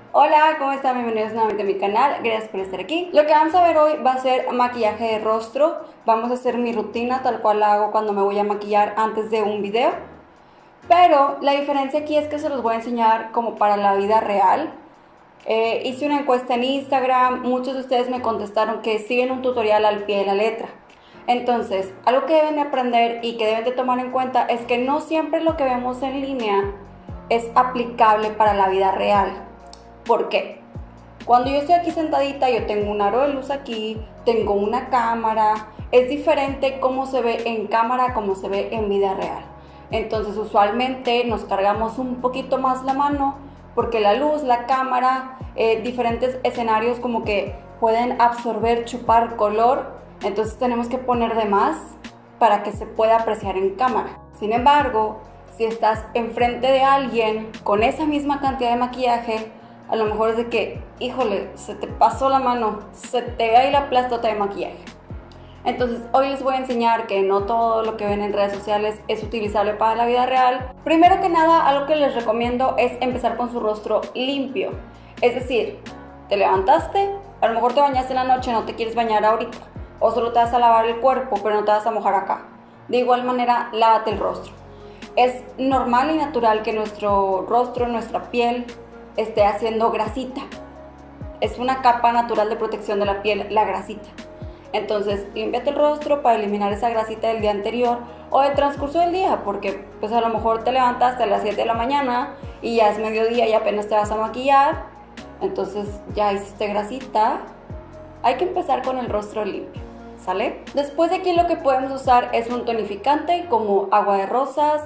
Hola, ¿cómo están? Bienvenidos nuevamente a mi canal, gracias por estar aquí. Lo que vamos a ver hoy va a ser maquillaje de rostro. Vamos a hacer mi rutina tal cual la hago cuando me voy a maquillar antes de un video. Pero la diferencia aquí es que se los voy a enseñar como para la vida real. Hice una encuesta en Instagram, muchos de ustedes me contestaron que siguen un tutorial al pie de la letra. Entonces, algo que deben de aprender y que deben de tomar en cuenta es que no siempre lo que vemos en línea es aplicable para la vida real. ¿Por qué? Cuando yo estoy aquí sentadita, yo tengo un aro de luz aquí, tengo una cámara, es diferente cómo se ve en cámara a cómo se ve en vida real. Entonces usualmente nos cargamos un poquito más la mano porque la luz, la cámara, diferentes escenarios como que pueden absorber, chupar color, entonces tenemos que poner de más para que se pueda apreciar en cámara. Sin embargo, si estás enfrente de alguien con esa misma cantidad de maquillaje, a lo mejor es de que, híjole, se te pasó la mano, se te ve ahí la plastota de maquillaje. Entonces hoy les voy a enseñar que no todo lo que ven en redes sociales es utilizable para la vida real. Primero que nada, algo que les recomiendo es empezar con su rostro limpio. Es decir, te levantaste, a lo mejor te bañaste en la noche, no te quieres bañar ahorita. O solo te vas a lavar el cuerpo, pero no te vas a mojar acá. De igual manera, lávate el rostro. Es normal y natural que nuestro rostro, nuestra piel, esté haciendo grasita. Es una capa natural de protección de la piel, la grasita. Entonces, límpiate el rostro para eliminar esa grasita del día anterior o del transcurso del día, porque pues a lo mejor te levantaste a las 7 de la mañana y ya es mediodía y apenas te vas a maquillar, entonces ya hiciste grasita. Hay que empezar con el rostro limpio, ¿sale? Después de aquí lo que podemos usar es un tonificante como agua de rosas,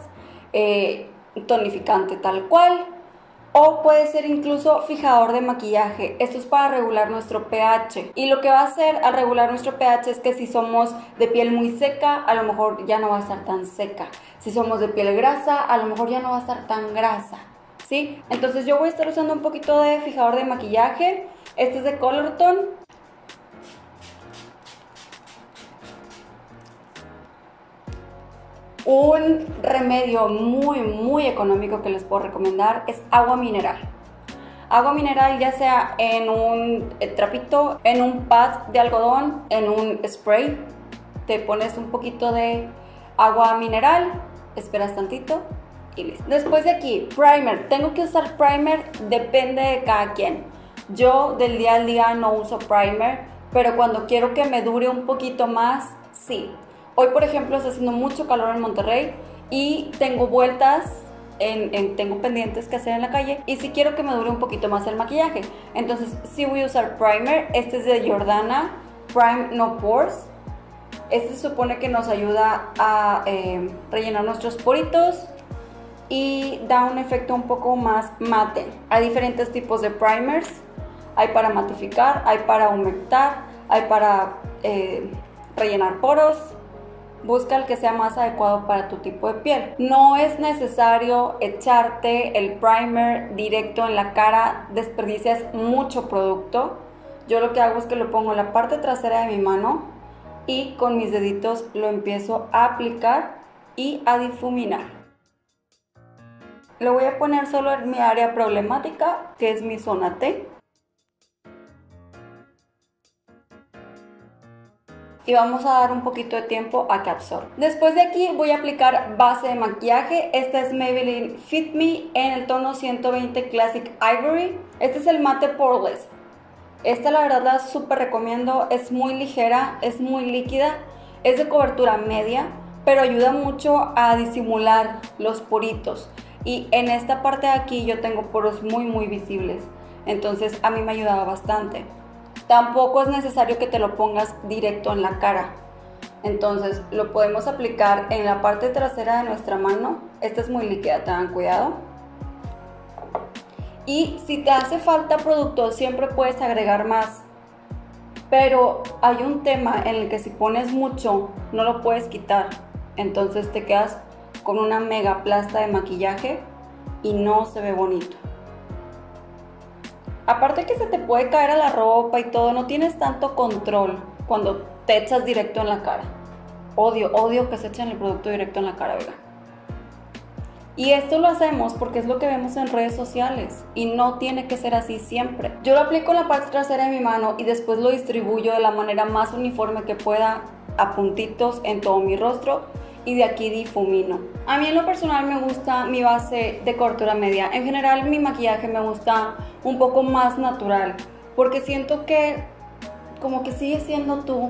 tonificante tal cual, o puede ser incluso fijador de maquillaje. Esto es para regular nuestro pH. Y lo que va a hacer al regular nuestro pH es que si somos de piel muy seca, a lo mejor ya no va a estar tan seca. Si somos de piel grasa, a lo mejor ya no va a estar tan grasa, ¿sí? Entonces yo voy a estar usando un poquito de fijador de maquillaje. Este es de Colourton. Un remedio muy económico que les puedo recomendar es agua mineral. Agua mineral ya sea en un trapito, en un pad de algodón, en un spray. Te pones un poquito de agua mineral, esperas tantito y listo. Después de aquí, primer. Tengo que usar primer, depende de cada quien. Yo del día al día no uso primer, pero cuando quiero que me dure un poquito más, sí. Hoy, por ejemplo, está haciendo mucho calor en Monterrey y tengo vueltas, tengo pendientes que hacer en la calle y sí quiero que me dure un poquito más el maquillaje. Entonces sí voy a usar primer. Este es de Jordana, Prime No Pores. Este se supone que nos ayuda a rellenar nuestros poritos y da un efecto un poco más mate. Hay diferentes tipos de primers. Hay para matificar, hay para humectar, hay para rellenar poros. Busca el que sea más adecuado para tu tipo de piel. No es necesario echarte el primer directo en la cara, desperdicias mucho producto. Yo lo que hago es que lo pongo en la parte trasera de mi mano y con mis deditos lo empiezo a aplicar y a difuminar. Lo voy a poner solo en mi área problemática, que es mi zona T. Y vamos a dar un poquito de tiempo a que absorba. Después de aquí voy a aplicar base de maquillaje. Esta es Maybelline Fit Me en el tono 120 Classic Ivory. Este es el mate poreless. Esta la verdad la súper recomiendo, es muy ligera, es muy líquida, es de cobertura media, pero ayuda mucho a disimular los poritos. Y en esta parte de aquí yo tengo poros muy visibles, entonces a mí me ayudaba bastante. Tampoco es necesario que te lo pongas directo en la cara. Entonces lo podemos aplicar en la parte trasera de nuestra mano. Esta es muy líquida, tengan cuidado. Y si te hace falta producto, siempre puedes agregar más. Pero hay un tema en el que si pones mucho, no lo puedes quitar. Entonces te quedas con una mega plasta de maquillaje y no se ve bonito. Aparte que se te puede caer a la ropa y todo, no tienes tanto control cuando te echas directo en la cara. Odio que se echen el producto directo en la cara, ¿verdad? Y esto lo hacemos porque es lo que vemos en redes sociales y no tiene que ser así siempre. Yo lo aplico en la parte trasera de mi mano y después lo distribuyo de la manera más uniforme que pueda a puntitos en todo mi rostro y de aquí difumino. A mí en lo personal me gusta mi base de cobertura media. En general mi maquillaje me gusta un poco más natural porque siento que como que sigue siendo tú,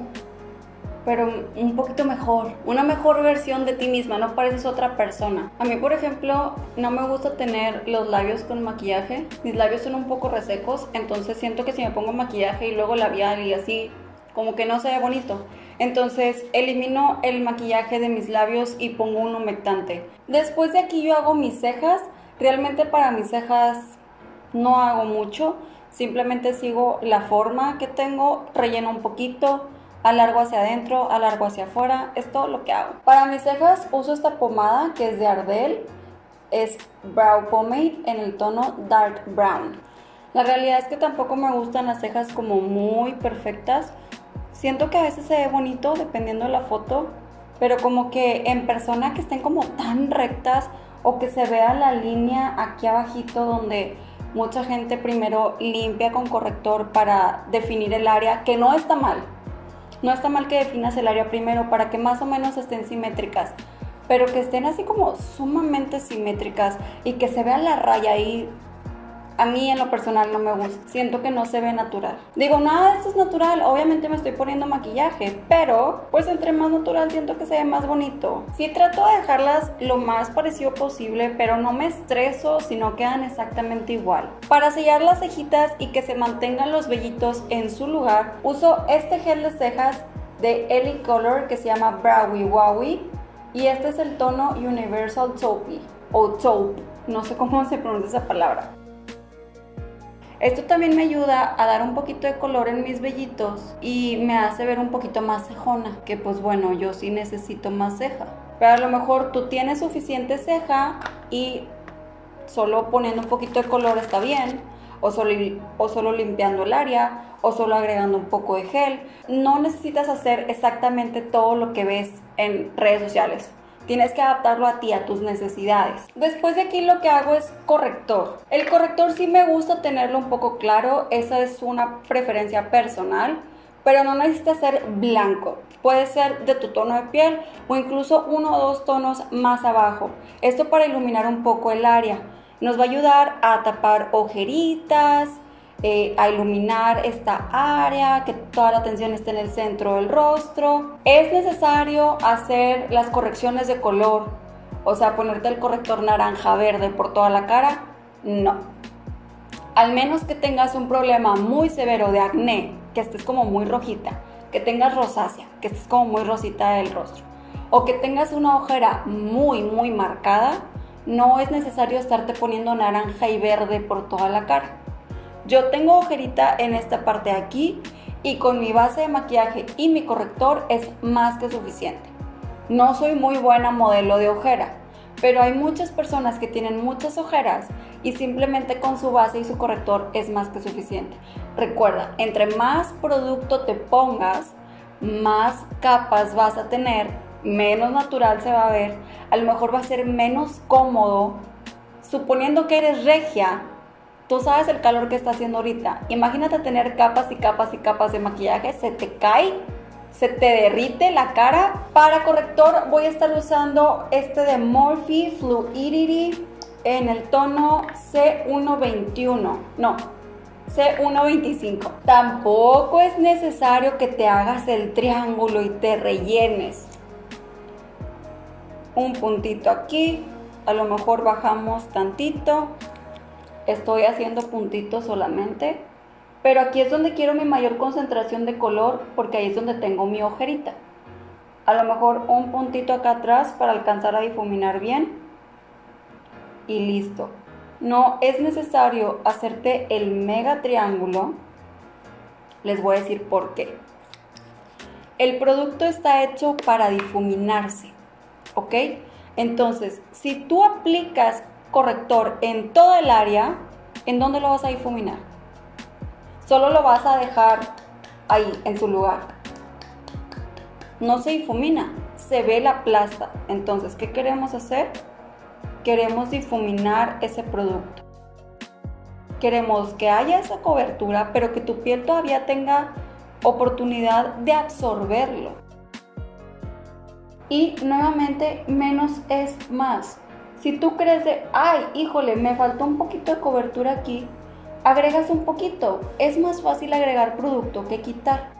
pero un poquito mejor, una mejor versión de ti misma, no pareces otra persona. A mí, por ejemplo, no me gusta tener los labios con maquillaje, mis labios son un poco resecos, entonces siento que si me pongo maquillaje y luego labial y así, como que no se ve bonito. Entonces elimino el maquillaje de mis labios y pongo un humectante. Después de aquí yo hago mis cejas. Realmente para mis cejas no hago mucho, simplemente sigo la forma que tengo, relleno un poquito, alargo hacia adentro, alargo hacia afuera, es todo lo que hago. Para mis cejas uso esta pomada que es de Ardell, es Brow Pomade en el tono Dark Brown. La realidad es que tampoco me gustan las cejas como muy perfectas, siento que a veces se ve bonito dependiendo de la foto, pero como que en persona que estén como tan rectas o que se vea la línea aquí abajito donde mucha gente primero limpia con corrector para definir el área, que no está mal. No está mal que definas el área primero para que más o menos estén simétricas, pero que estén así como sumamente simétricas y que se vea la raya ahí, a mí en lo personal no me gusta. Siento que no se ve natural. Digo, nada de esto es natural, obviamente me estoy poniendo maquillaje, pero pues entre más natural siento que se ve más bonito. Sí trato de dejarlas lo más parecido posible, pero no me estreso si no quedan exactamente igual. Para sellar las cejitas y que se mantengan los vellitos en su lugar, uso este gel de cejas de Ellie Color que se llama Browy Wowie y este es el tono Universal Taupey o Taupe, no sé cómo se pronuncia esa palabra. Esto también me ayuda a dar un poquito de color en mis vellitos y me hace ver un poquito más cejona, que pues bueno, yo sí necesito más ceja. Pero a lo mejor tú tienes suficiente ceja y solo poniendo un poquito de color está bien, o solo limpiando el área, o solo agregando un poco de gel. No necesitas hacer exactamente todo lo que ves en redes sociales. Tienes que adaptarlo a ti, a tus necesidades. Después de aquí lo que hago es corrector. El corrector sí me gusta tenerlo un poco claro, esa es una preferencia personal, pero no necesita ser blanco. Puede ser de tu tono de piel o incluso 1 o 2 tonos más abajo. Esto para iluminar un poco el área. Nos va a ayudar a tapar ojeritas, a iluminar esta área, que toda la atención esté en el centro del rostro. Es necesario hacer las correcciones de color, o sea, ponerte el corrector naranja verde por toda la cara, no. Al menos que tengas un problema muy severo de acné, que estés como muy rojita, que tengas rosácea, que estés como muy rosita del rostro, o que tengas una ojera muy marcada, no es necesario estarte poniendo naranja y verde por toda la cara. Yo tengo ojerita en esta parte de aquí y con mi base de maquillaje y mi corrector es más que suficiente. No soy muy buena modelo de ojera, pero hay muchas personas que tienen muchas ojeras y simplemente con su base y su corrector es más que suficiente. Recuerda, entre más producto te pongas, más capas vas a tener, menos natural se va a ver, a lo mejor va a ser menos cómodo. Suponiendo que eres regia, tú sabes el calor que está haciendo ahorita. Imagínate tener capas y capas y capas de maquillaje, se te cae, se te derrite la cara. Para corrector voy a estar usando este de Morphe Fluidity en el tono C121, no, C125. Tampoco es necesario que te hagas el triángulo y te rellenes. Un puntito aquí, a lo mejor bajamos tantito. Estoy haciendo puntitos solamente, pero aquí es donde quiero mi mayor concentración de color porque ahí es donde tengo mi ojerita. A lo mejor un puntito acá atrás para alcanzar a difuminar bien y listo. No es necesario hacerte el mega triángulo, les voy a decir por qué. El producto está hecho para difuminarse, ¿ok? Entonces, si tú aplicas corrector en toda el área, ¿en dónde lo vas a difuminar? Solo lo vas a dejar ahí, en su lugar. No se difumina, se ve la plasta. Entonces, ¿qué queremos hacer? queremos difuminar ese producto. Queremos que haya esa cobertura, pero que tu piel todavía tenga oportunidad de absorberlo. Y nuevamente, menos es más. Si tú crees de, ay, híjole, me faltó un poquito de cobertura aquí, agregas un poquito. Es más fácil agregar producto que quitar.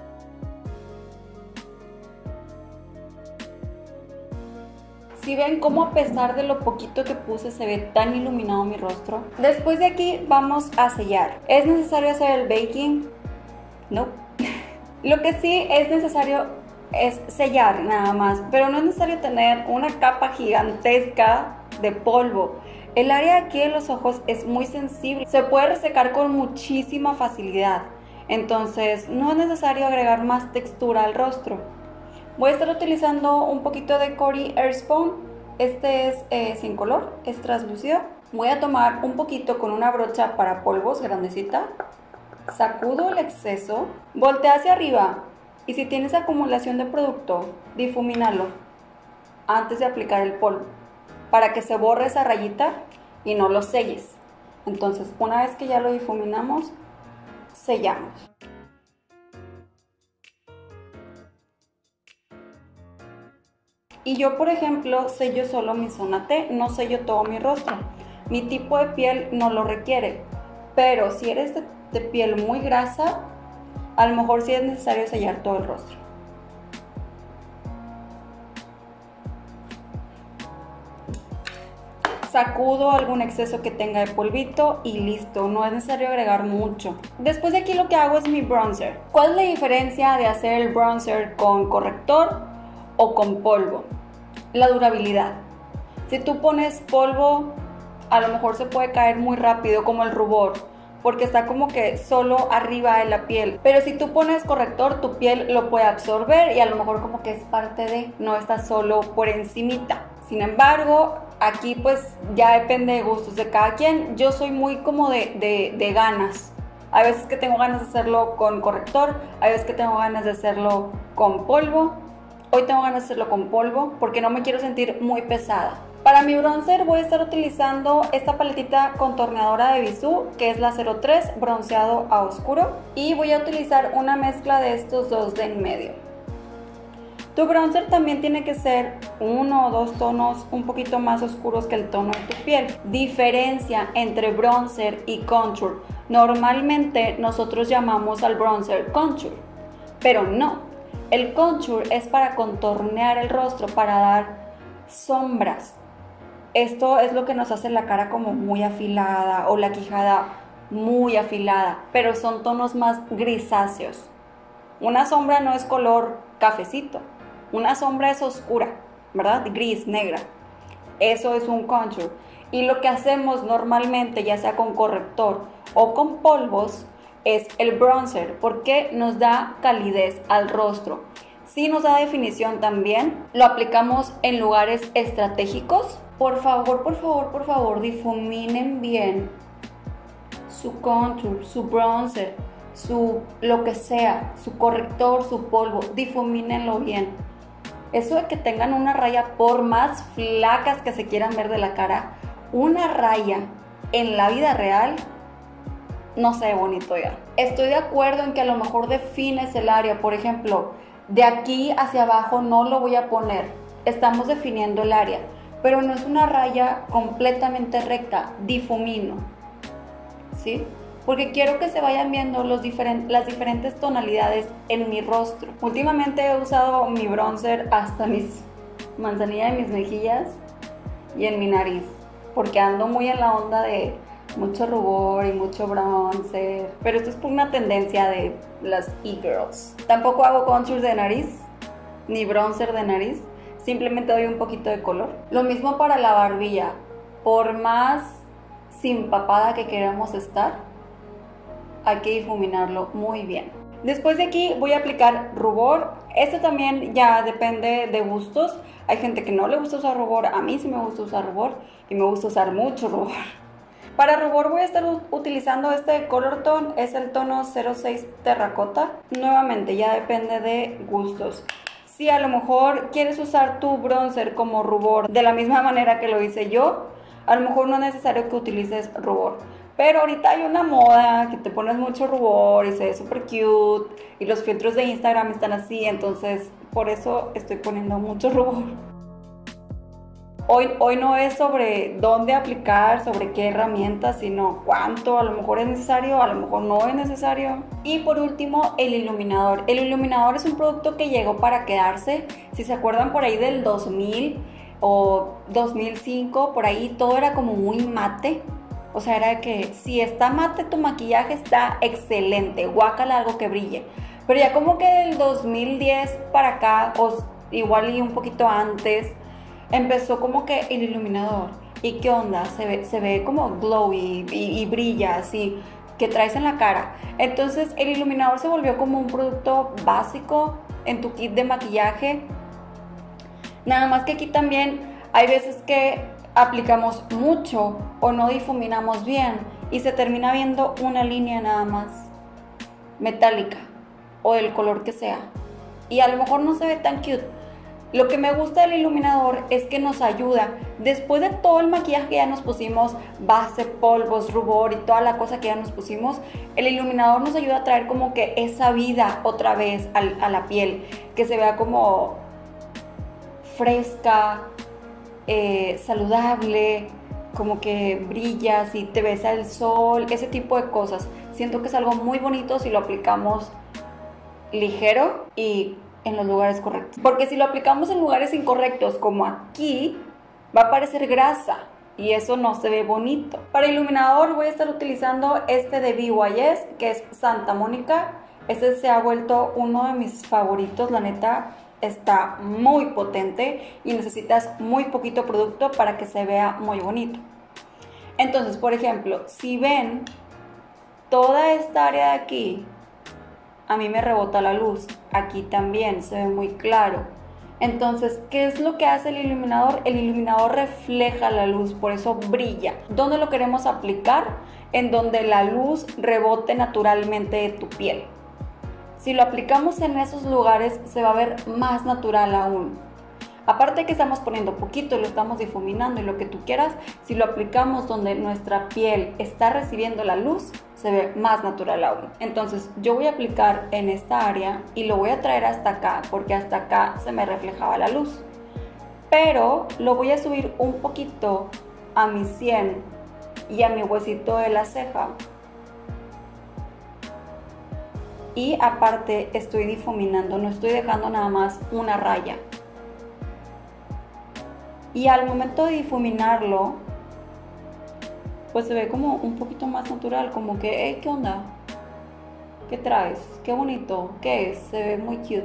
Si ven cómo a pesar de lo poquito que puse se ve tan iluminado mi rostro. Después de aquí vamos a sellar. ¿Es necesario hacer el baking? No. Lo que sí es necesario es sellar nada más, pero no es necesario tener una capa gigantesca de polvo. El área aquí de los ojos es muy sensible, se puede resecar con muchísima facilidad, entonces no es necesario agregar más textura al rostro. Voy a estar utilizando un poquito de Coty Airspun. Este es sin color, es translúcido. Voy a tomar un poquito con una brocha para polvos grandecita. Sacudo el exceso, voltea hacia arriba y si tienes acumulación de producto, difumínalo antes de aplicar el polvo para que se borre esa rayita y no lo selles. Entonces, una vez que ya lo difuminamos, sellamos. Y yo, por ejemplo, sello solo mi zona T, no sello todo mi rostro. Mi tipo de piel no lo requiere, pero si eres de piel muy grasa, a lo mejor sí es necesario sellar todo el rostro. Sacudo algún exceso que tenga de polvito y listo, no es necesario agregar mucho. Después de aquí lo que hago es mi bronzer. ¿Cuál es la diferencia de hacer el bronzer con corrector o con polvo? La durabilidad. Si tú pones polvo, a lo mejor se puede caer muy rápido, como el rubor, porque está como que solo arriba de la piel. Pero si tú pones corrector, tu piel lo puede absorber y a lo mejor como que es parte de, no está solo por encimita. Sin embargo, aquí pues ya depende de gustos de cada quien. Yo soy muy como de ganas. Hay veces que tengo ganas de hacerlo con corrector, hay veces que tengo ganas de hacerlo con polvo. Hoy tengo ganas de hacerlo con polvo porque no me quiero sentir muy pesada. Para mi bronzer voy a estar utilizando esta paletita contorneadora de Bisú, que es la 03, bronceado a oscuro. Y voy a utilizar una mezcla de estos dos de en medio. Tu bronzer también tiene que ser 1 o 2 tonos un poquito más oscuros que el tono de tu piel. Diferencia entre bronzer y contour. Normalmente nosotros llamamos al bronzer contour, pero no. El contour es para contornear el rostro, para dar sombras. Esto es lo que nos hace la cara como muy afilada o la quijada muy afilada, pero son tonos más grisáceos. Una sombra no es color cafecito, una sombra es oscura, ¿verdad? Gris, negra. Eso es un contour. Y lo que hacemos normalmente, ya sea con corrector o con polvos, es el bronzer, porque nos da calidez al rostro. Sí nos da definición también. Lo aplicamos en lugares estratégicos. Por favor, difuminen bien su contour, su bronzer, su lo que sea, su corrector, su polvo. Difumínenlo bien. Eso de que tengan una raya, por más flacas que se quieran ver de la cara, una raya en la vida real no se ve bonito ya. Estoy de acuerdo en que a lo mejor defines el área. Por ejemplo, de aquí hacia abajo no lo voy a poner. Estamos definiendo el área, pero no es una raya completamente recta. Difumino, ¿sí? Porque quiero que se vayan viendo las diferentes tonalidades en mi rostro. Últimamente he usado mi bronzer hasta mis manzanillas de mis mejillas y en mi nariz, porque ando muy en la onda de mucho rubor y mucho bronzer, pero esto es por una tendencia de las e-girls. Tampoco hago contour de nariz ni bronzer de nariz, simplemente doy un poquito de color. Lo mismo para la barbilla. Por más sin papada que queramos estar, hay que difuminarlo muy bien. Después de aquí voy a aplicar rubor. Este también ya depende de gustos. Hay gente que no le gusta usar rubor. A mí sí me gusta usar rubor y me gusta usar mucho rubor. Para rubor voy a estar utilizando este color tone, es el tono 06 terracota. Nuevamente ya depende de gustos. Si a lo mejor quieres usar tu bronzer como rubor de la misma manera que lo hice yo, a lo mejor no es necesario que utilices rubor. Pero ahorita hay una moda que te pones mucho rubor y se ve súper cute. Y los filtros de Instagram están así, entonces por eso estoy poniendo mucho rubor. Hoy no es sobre dónde aplicar, sobre qué herramientas, sino cuánto, a lo mejor es necesario, a lo mejor no es necesario. Y por último, el iluminador. El iluminador es un producto que llegó para quedarse. Si se acuerdan por ahí del 2000 o 2005, por ahí todo era como muy mate. O sea, era que si está mate tu maquillaje está excelente, guácala algo que brille. Pero ya como que del 2010 para acá, o igual y un poquito antes, empezó como que el iluminador. ¿Y qué onda? Se ve como glowy y brilla así, que traes en la cara. Entonces el iluminador se volvió como un producto básico en tu kit de maquillaje. Nada más que aquí también hay veces que aplicamos mucho o no difuminamos bien y se termina viendo una línea nada más metálica o del color que sea. Y a lo mejor no se ve tan cute. Lo que me gusta del iluminador es que nos ayuda, después de todo el maquillaje que ya nos pusimos, base, polvos, rubor y toda la cosa que ya nos pusimos, el iluminador nos ayuda a traer como que esa vida otra vez a la piel, que se vea como fresca, saludable, como que brillas y te ves al sol, ese tipo de cosas. Siento que es algo muy bonito si lo aplicamos ligero y en los lugares correctos, porque si lo aplicamos en lugares incorrectos como aquí, va a parecer grasa y eso no se ve bonito. Para iluminador voy a estar utilizando este de BYS, que es Santa Mónica. Este se ha vuelto uno de mis favoritos, la neta está muy potente y necesitas muy poquito producto para que se vea muy bonito. Entonces, por ejemplo, si ven toda esta área de aquí, a mí me rebota la luz, aquí también se ve muy claro. Entonces, ¿qué es lo que hace el iluminador? El iluminador refleja la luz, por eso brilla. ¿Dónde lo queremos aplicar? En donde la luz rebote naturalmente de tu piel. Si lo aplicamos en esos lugares, se va a ver más natural aún. Aparte que estamos poniendo poquito y lo estamos difuminando y lo que tú quieras, si lo aplicamos donde nuestra piel está recibiendo la luz, se ve más natural aún. Entonces yo voy a aplicar en esta área y lo voy a traer hasta acá, porque hasta acá se me reflejaba la luz. Pero lo voy a subir un poquito a mi sien y a mi huesito de la ceja. Y aparte estoy difuminando, no estoy dejando nada más una raya. Y al momento de difuminarlo, pues se ve como un poquito más natural, como que, hey, ¿qué onda? ¿Qué traes? Qué bonito, ¿qué es? Se ve muy cute.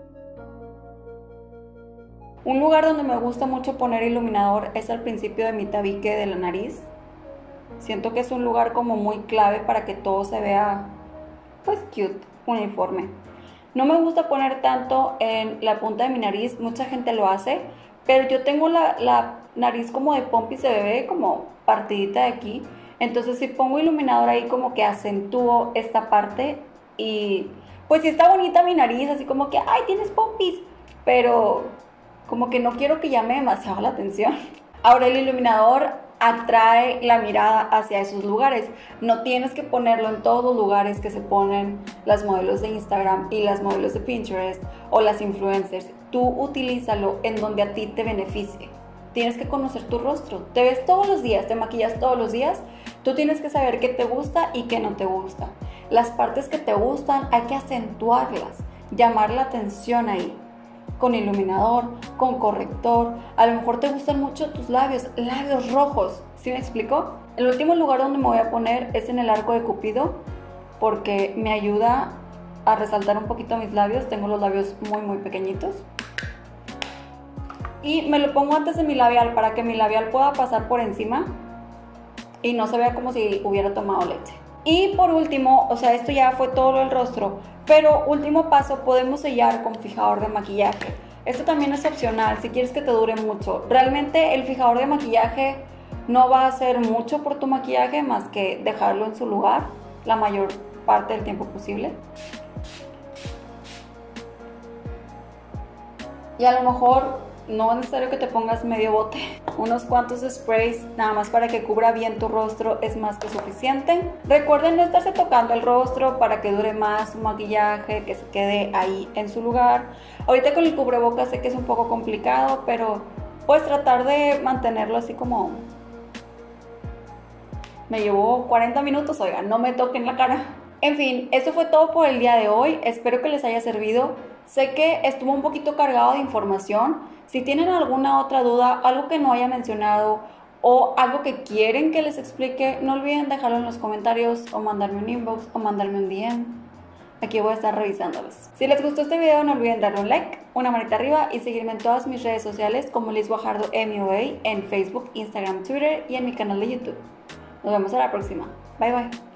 Un lugar donde me gusta mucho poner iluminador es al principio de mi tabique de la nariz. Siento que es un lugar como muy clave para que todo se vea, pues, cute, uniforme. No me gusta poner tanto en la punta de mi nariz, mucha gente lo hace, pero yo tengo la nariz como de pompi, se ve como partidita de aquí. Entonces si pongo iluminador ahí como que acentúo esta parte y pues sí está bonita mi nariz, así como que, ay, tienes pompis, pero como que no quiero que llame demasiado la atención. Ahora el iluminador atrae la mirada hacia esos lugares. No tienes que ponerlo en todos los lugares que se ponen las modelos de Instagram y las modelos de Pinterest o las influencers. Tú utilízalo en donde a ti te beneficie. Tienes que conocer tu rostro. Te ves todos los días, te maquillas todos los días. Tú tienes que saber qué te gusta y qué no te gusta. Las partes que te gustan hay que acentuarlas, llamar la atención ahí. Con iluminador, con corrector. A lo mejor te gustan mucho tus labios rojos. ¿Sí me explico? El último lugar donde me voy a poner es en el arco de Cupido, porque me ayuda a resaltar un poquito mis labios. Tengo los labios muy pequeñitos. Y me lo pongo antes de mi labial para que mi labial pueda pasar por encima y no se vea como si hubiera tomado leche. Y por último, o sea, esto ya fue todo el rostro, pero último paso, podemos sellar con fijador de maquillaje. Esto también es opcional si quieres que te dure mucho. Realmente el fijador de maquillaje no va a hacer mucho por tu maquillaje más que dejarlo en su lugar la mayor parte del tiempo posible. Y a lo mejor no es necesario que te pongas medio bote, unos cuantos sprays nada más para que cubra bien tu rostro es más que suficiente. Recuerden no estarse tocando el rostro para que dure más su maquillaje, que se quede ahí en su lugar. Ahorita con el cubrebocas sé que es un poco complicado, pero puedes tratar de mantenerlo así como... Me llevó 40 minutos, oigan, no me toquen la cara. En fin, eso fue todo por el día de hoy, espero que les haya servido. Sé que estuvo un poquito cargado de información. Si tienen alguna otra duda, algo que no haya mencionado o algo que quieren que les explique, no olviden dejarlo en los comentarios o mandarme un inbox o mandarme un DM. Aquí voy a estar revisándolos. Si les gustó este video, no olviden darle un like, una manita arriba y seguirme en todas mis redes sociales como Liz Guajardo MUA en Facebook, Instagram, Twitter y en mi canal de YouTube. Nos vemos a la próxima. Bye bye.